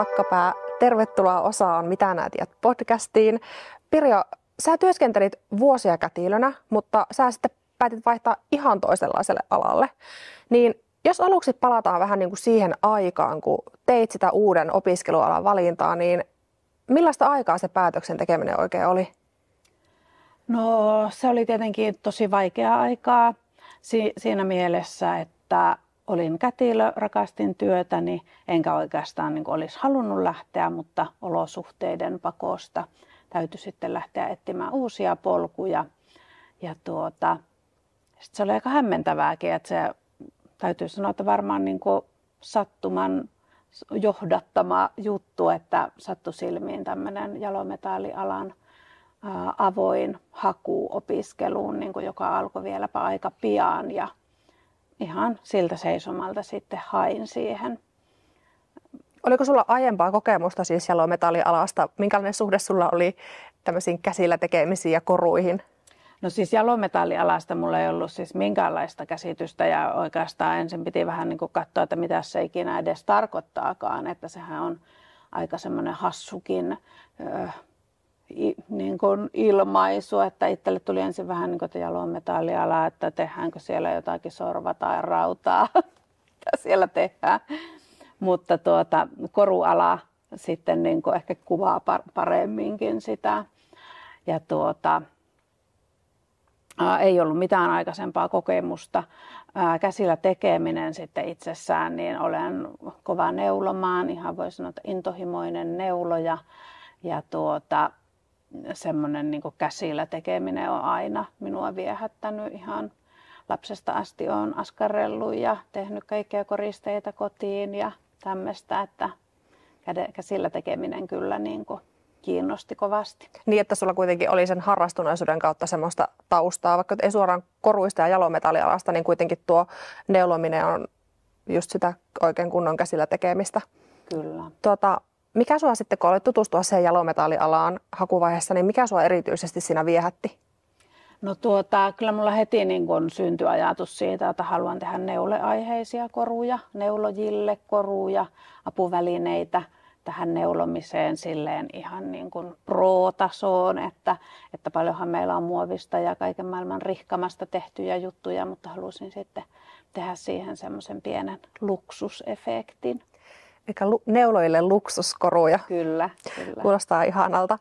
Hakkapää. Tervetuloa osaan Mitä nää tiedät podcastiin. Pirjo, sä työskentelit vuosia kätilönä, mutta sä sitten päätit vaihtaa ihan toisenlaiselle alalle. Niin jos aluksi palataan vähän niin kuin siihen aikaan, kun teit sitä uuden opiskelualan valintaa, niin millaista aikaa se päätöksen tekeminen oikein oli? No se oli tietenkin tosi vaikeaa aikaa siinä mielessä, että olin kätilö, rakastin työtäni, enkä oikeastaan niin kuin olisi halunnut lähteä, mutta olosuhteiden pakosta täytyi sitten lähteä etsimään uusia polkuja. Ja sitten se oli aika hämmentävääkin, että se täytyy sanoa, että varmaan niin kuin sattuman johdattama juttu, että sattui silmiin tämmöinen jalometallialan avoin haku opiskeluun, niin kuin joka alkoi vieläpä aika pian ja ihan siltä seisomalta sitten hain siihen. Oliko sulla aiempaa kokemusta siis jalometallialasta? Minkälainen suhde sulla oli tämmöisiin käsillä tekemisiin ja koruihin? No siis jalometallialasta mulla ei ollut siis minkäänlaista käsitystä ja oikeastaan ensin piti vähän niin kuin katsoa, että mitä se ikinä edes tarkoittaakaan, että sehän on aika semmoinen hassukin niin kuin ilmaisu, että itselle tuli ensin vähän niin kuin jalometalliala, että tehdäänkö siellä jotakin sorva tai rautaa, mitä siellä tehdään. Mutta koruala sitten niin kuin ehkä kuvaa paremminkin sitä. Ja ei ollut mitään aikaisempaa kokemusta. Käsillä tekeminen sitten itsessään, niin olen kova neulomaan, ihan voi sanoa, että intohimoinen neuloja. Ja semmoinen niin kuin käsillä tekeminen on aina minua viehättänyt ihan lapsesta asti. Olen askarrellut ja tehnyt kaikkia koristeita kotiin ja tämmöistä, että käsillä tekeminen kyllä niin kuin kiinnosti kovasti. Niin, että sulla kuitenkin oli sen harrastuneisuuden kautta semmoista taustaa, vaikka ei suoraan koruista ja jalometallialasta, niin kuitenkin tuo neulominen on just sitä oikein kunnon käsillä tekemistä. Kyllä. Mikä sua sitten, kun olet tutustua siihen jalometallialaan hakuvaiheessa, niin mikä sua erityisesti siinä viehätti? No kyllä mulla heti niin kun syntyi ajatus siitä, että haluan tehdä neuleaiheisia koruja, neulojille koruja, apuvälineitä tähän neulomiseen silleen ihan niin kuin pro-tasoon, että paljonhan meillä on muovista ja kaiken maailman rihkamasta tehtyjä juttuja, mutta halusin sitten tehdä siihen semmoisen pienen luksusefektin. Eikä neuloille luksuskoruja. Kyllä. Kuulostaa ihanalta.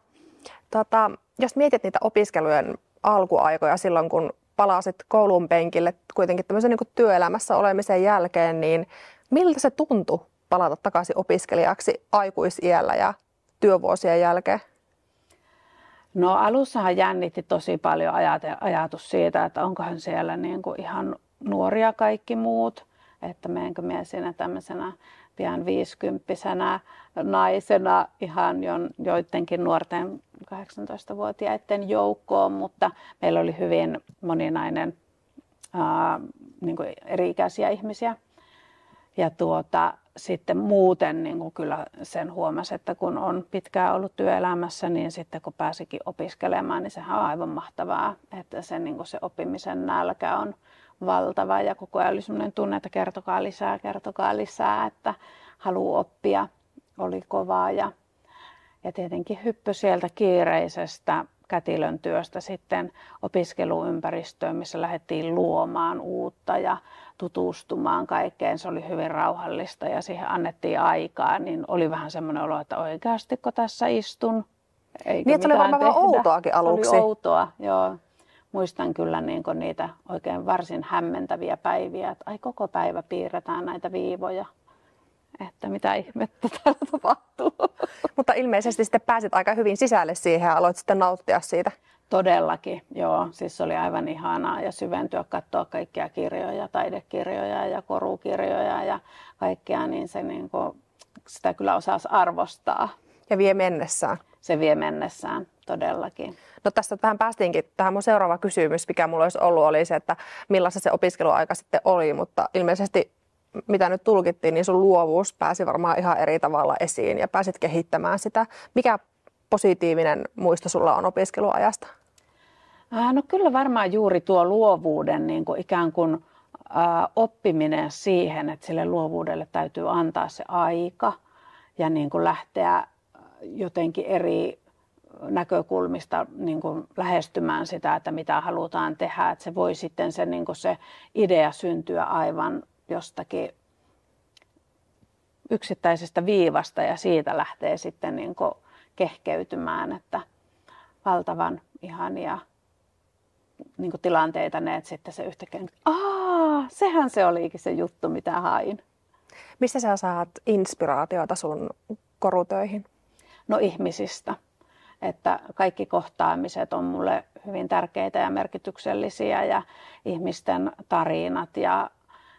Jos mietit niitä opiskelujen alkuaikoja silloin, kun palasit koulun penkille kuitenkin tämmöisen niin kuin työelämässä olemisen jälkeen, niin miltä se tuntui palata takaisin opiskelijaksi aikuisiällä ja työvuosien jälkeen? No alussahan jännitti tosi paljon ajatus siitä, että onkohan siellä niin kuin ihan nuoria kaikki muut, että menenkö minä siinä tämmöisenä pian 50-vuotiaana naisena ihan joidenkin nuorten 18-vuotiaiden joukkoon, mutta meillä oli hyvin moninainen niin kuin eri-ikäisiä ihmisiä. Ja sitten muuten niin kuin kyllä sen huomasi, että kun on pitkään ollut työelämässä, niin sitten kun pääsikin opiskelemaan, niin sehän on aivan mahtavaa, että niin kuin se oppimisen nälkä on valtava ja koko ajan oli sellainen tunne, että kertokaa lisää, että haluaa oppia, oli kovaa ja tietenkin hyppy sieltä kiireisestä kätilön työstä sitten opiskeluympäristöön, missä lähdettiin luomaan uutta ja tutustumaan kaikkeen. Se oli hyvin rauhallista ja siihen annettiin aikaa, niin oli vähän semmoinen olo, että oikeastiko tässä istun. Niin, että se oli varmaan vähän outoakin aluksi. Se oli outoa, joo. Muistan kyllä niin niitä oikein varsin hämmentäviä päiviä, että koko päivä piirretään näitä viivoja, että mitä ihmettä täällä tapahtuu. Mutta ilmeisesti sitten pääsit aika hyvin sisälle siihen ja aloit sitten nauttia siitä. Todellakin, joo. Siis se oli aivan ihanaa ja syventyä, katsoa kaikkia kirjoja, taidekirjoja ja korukirjoja ja kaikkea, niin se niin kuin, sitä kyllä osasi arvostaa. Ja vie mennessään. Se vie mennessään, todellakin. No tässä vähän päästiinkin tähän mun seuraava kysymys, mikä mulla olisi ollut, oli se, että millaista se opiskeluaika sitten oli, mutta ilmeisesti mitä nyt tulkittiin, niin sun luovuus pääsi varmaan ihan eri tavalla esiin ja pääsit kehittämään sitä. Mikä positiivinen muisto sulla on opiskeluajasta? No kyllä varmaan juuri tuo luovuuden niin kuin ikään kuin oppiminen siihen, että sille luovuudelle täytyy antaa se aika ja niin kuin lähteä jotenkin eri näkökulmista niin kuin lähestymään sitä, että mitä halutaan tehdä. Että se voi sitten se, niin kuin se idea syntyä aivan jostakin yksittäisestä viivasta ja siitä lähtee sitten niin kuin kehkeytymään, että valtavan ihania niin kuin tilanteita ne, että sitten se yhtäkkiä, sehän se olikin se juttu, mitä hain. Mistä sä saat inspiraatiota sun korutöihin? No ihmisistä. Että kaikki kohtaamiset on mulle hyvin tärkeitä ja merkityksellisiä ja ihmisten tarinat ja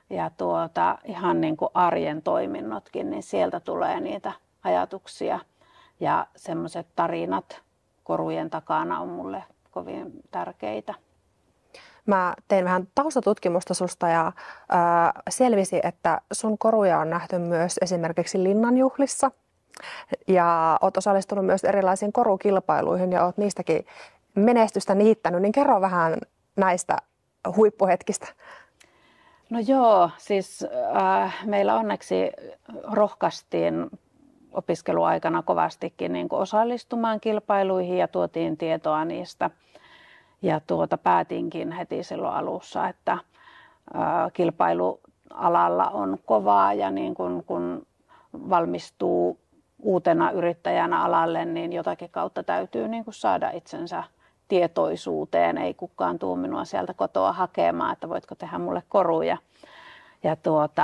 ihan niin kuin arjen toiminnotkin, niin sieltä tulee niitä ajatuksia ja semmoiset tarinat korujen takana on mulle kovin tärkeitä. Mä tein vähän taustatutkimusta susta ja selvisi, että sun koruja on nähty myös esimerkiksi linnanjuhlissa. Ja oot osallistunut myös erilaisiin korukilpailuihin ja oot niistäkin menestystä niittänyt. Niin kerro vähän näistä huippuhetkistä. No joo, siis meillä onneksi rohkaistiin opiskeluaikana kovastikin niin kuin osallistumaan kilpailuihin ja tuotiin tietoa niistä. Ja päätinkin heti silloin alussa, että kilpailualalla on kovaa ja niin kun valmistuu uutena yrittäjänä alalle, niin jotakin kautta täytyy niin kuin saada itsensä tietoisuuteen. Ei kukaan tuu minua sieltä kotoa hakemaan, että voitko tehdä mulle koruja. Ja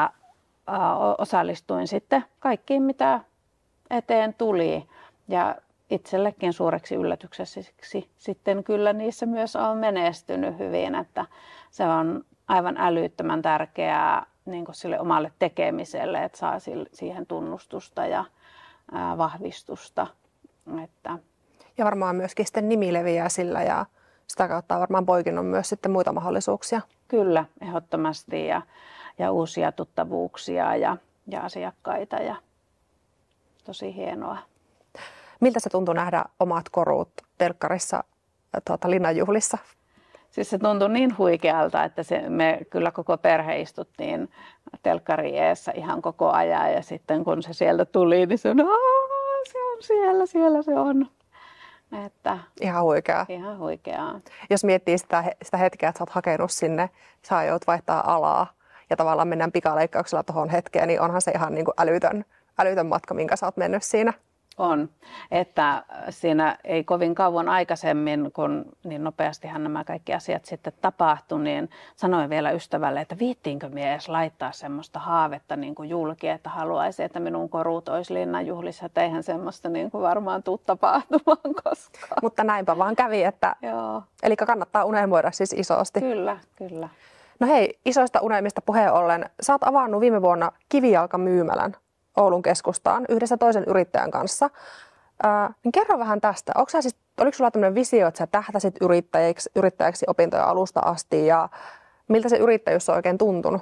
osallistuin sitten kaikkiin, mitä eteen tuli. Ja itsellekin suureksi yllätykseksi sitten kyllä niissä myös on menestynyt hyvin, että se on aivan älyttömän tärkeää niin kuin sille omalle tekemiselle, että saa siihen tunnustusta ja vahvistusta. Että. Ja varmaan myöskin sitten nimi leviää sillä ja sitä kautta on varmaan poikinut myös sitten muita mahdollisuuksia. Kyllä, ehdottomasti ja uusia tuttavuuksia ja asiakkaita ja tosi hienoa. Miltä se tuntui nähdä omat korut telkkarissa linnanjuhlissa? Siis se tuntui niin huikealta, että me kyllä koko perhe istuttiin telkkari eessä ihan koko ajan. Ja sitten kun se sieltä tuli, niin se on siellä se on. Että ihan huikeaa. Ihan huikeaa. Jos miettii sitä hetkeä, että sä oot hakenut sinne, sä joudut vaihtaa alaa ja tavallaan mennään pikaleikkauksella tuohon hetkeen, niin onhan se ihan niin kuin älytön matka, minkä sä oot mennyt siinä. On, että siinä ei kovin kauan aikaisemmin, kun niin nopeastihan nämä kaikki asiat sitten tapahtui, niin sanoin vielä ystävälle, että viittiinkö minä edes laittaa semmoista haavetta niin kuin julki, että haluaisin, että minun korut olisi linnanjuhlissa, että eihän semmoista niin kuin varmaan tule tapahtumaan koskaan. Mutta näinpä vaan kävi, että joo. Eli kannattaa unelmoida siis isosti. Kyllä. No hei, isoista unelmista puheen ollen, sä oot avannut viime vuonna kivijalkamyymälän Oulun keskustaan yhdessä toisen yrittäjän kanssa. Niin kerro vähän tästä. Oliko sulla tämmöinen visio, että sä tähtäsit yrittäjäksi opintoja alusta asti ja miltä se yrittäjyys on oikein tuntunut?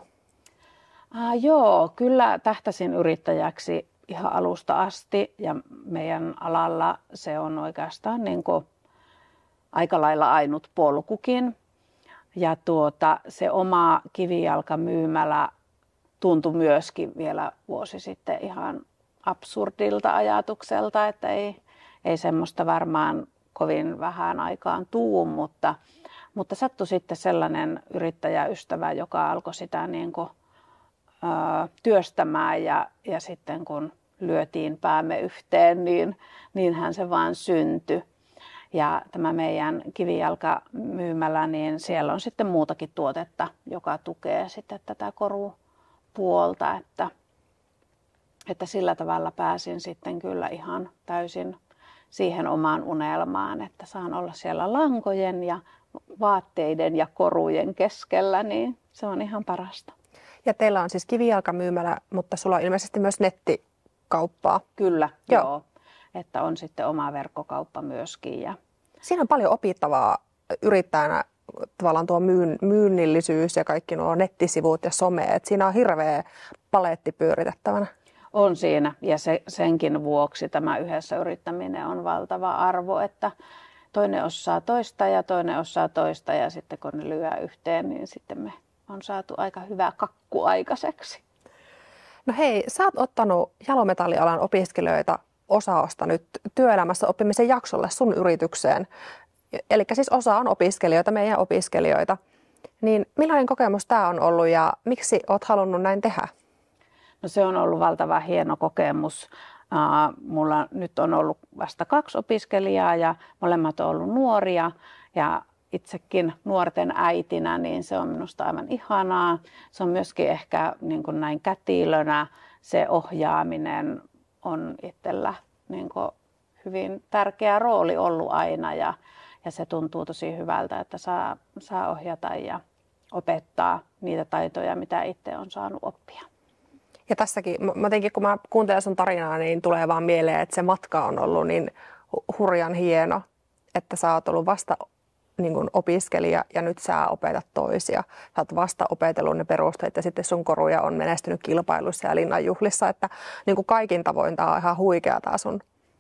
Joo, kyllä tähtäsin yrittäjäksi ihan alusta asti ja meidän alalla se on oikeastaan niin kuin aika lailla ainut polkukin. Ja se oma kivijalkamyymälä tuntui myöskin vielä vuosi sitten ihan absurdilta ajatukselta, että ei semmoista varmaan kovin vähän aikaan tuu, mutta sattui sitten sellainen yrittäjäystävä, joka alkoi sitä niin kuin, työstämään ja sitten kun lyötiin päämme yhteen, niinhän se vaan syntyi. Ja tämä meidän kivijalkamyymälä, niin siellä on sitten muutakin tuotetta, joka tukee sitten tätä korupuolta, että sillä tavalla pääsin sitten kyllä ihan täysin siihen omaan unelmaan, että saan olla siellä lankojen ja vaatteiden ja korujen keskellä, niin se on ihan parasta. Ja teillä on siis kivijalkamyymälä, mutta sulla on ilmeisesti myös nettikauppaa. Kyllä, joo. Että on sitten oma verkkokauppa myöskin. Ja siinä on paljon opittavaa yrittäjänä, tavallaan tuo myynnillisyys ja kaikki nuo nettisivut ja some. Että siinä on hirveä paletti pyöritettävänä. On siinä ja senkin vuoksi tämä yhdessä yrittäminen on valtava arvo, että toinen osaa toista ja toinen osaa toista ja sitten kun ne lyö yhteen, niin sitten me on saatu aika hyvä kakku aikaiseksi. No hei, sä oot ottanut jalometallialan opiskelijoita osaosta nyt työelämässä oppimisen jaksolle sun yritykseen. Eli siis osa on opiskelijoita, meidän opiskelijoita. Niin millainen kokemus tämä on ollut ja miksi oot halunnut näin tehdä? No se on ollut valtavan hieno kokemus. Mulla nyt on ollut vasta 2 opiskelijaa ja molemmat on ollut nuoria ja itsekin nuorten äitinä, niin se on minusta aivan ihanaa. Se on myöskin ehkä niin kuin näin kätilönä se ohjaaminen on itsellä niin kuin hyvin tärkeä rooli ollut aina ja se tuntuu tosi hyvältä, että saa ohjata ja opettaa niitä taitoja, mitä itse on saanut oppia. Ja tässäkin, jotenkin kun mä kuuntelen sun tarinaa, niin tulee vaan mieleen, että se matka on ollut niin hurjan hieno, että sä oot ollut vasta niin kuin opiskelija ja nyt sä opetat toisia. Sä oot vasta opetellut ne perusteet ja sitten sun koruja on menestynyt kilpailuissa ja linnanjuhlissa, että niin kuin kaikin tavoin tää on ihan huikea tää sun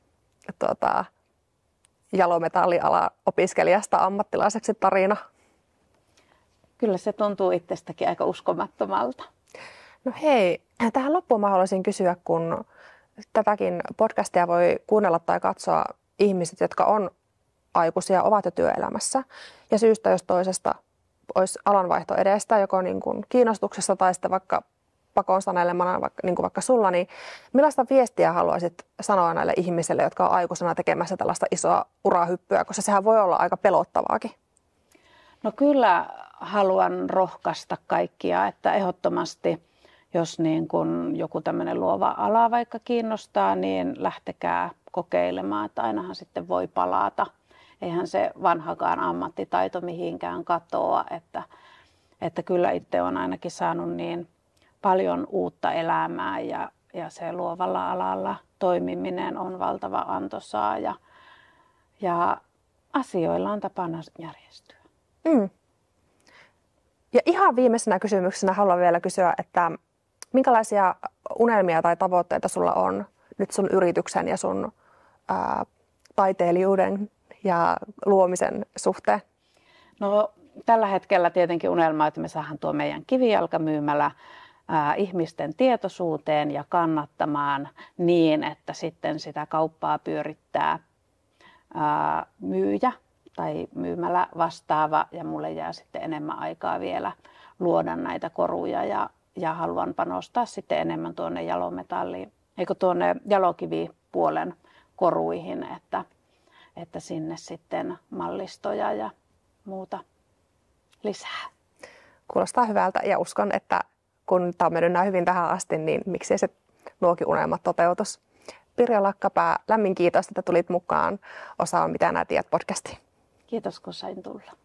jalometallialan opiskelijasta ammattilaiseksi tarina. Kyllä se tuntuu itsestäkin aika uskomattomalta. No hei, tähän loppuun mä haluaisin kysyä, kun tätäkin podcastia voi kuunnella tai katsoa ihmiset, jotka on aikuisia, ovat jo työelämässä. Ja syystä jos toisesta olisi alanvaihto edestä, joko niin kuin kiinnostuksessa tai sitten vaikka pakon sanelemana, niin kuin vaikka sulla, niin millaista viestiä haluaisit sanoa näille ihmisille, jotka on aikuisena tekemässä tällaista isoa urahyppyä, koska sehän voi olla aika pelottavaakin? No kyllä haluan rohkaista kaikkia, että ehdottomasti jos niin kun joku tämmöinen luova ala vaikka kiinnostaa, niin lähtekää kokeilemaan, että ainahan sitten voi palata. Eihän se vanhakaan ammattitaito mihinkään katoa, että kyllä itse olen ainakin saanut niin paljon uutta elämää ja se luovalla alalla toimiminen on valtava antoisaa ja asioilla on tapana järjestyä. Mm. Ja ihan viimeisenä kysymyksenä haluan vielä kysyä, että minkälaisia unelmia tai tavoitteita sulla on nyt sun yrityksen ja sun taiteilijuuden ja luomisen suhteen? No tällä hetkellä tietenkin unelma, että me saadaan tuo meidän kivijalkamyymälä ihmisten tietoisuuteen ja kannattamaan niin, että sitten sitä kauppaa pyörittää myyjä tai myymälä vastaava ja mulle jää sitten enemmän aikaa vielä luoda näitä koruja ja haluan panostaa sitten enemmän tuonne tuonne jalokivipuolen koruihin, että sinne sitten mallistoja ja muuta lisää. Kuulostaa hyvältä ja uskon, että kun tämä on mennyt näin hyvin tähän asti, niin miksei se nuokin unelmat toteutus. Pirjo Lakkapää, lämmin kiitos, että tulit mukaan Osaa mitä nää tiedät -podcastiin. Kiitos kun sain tulla.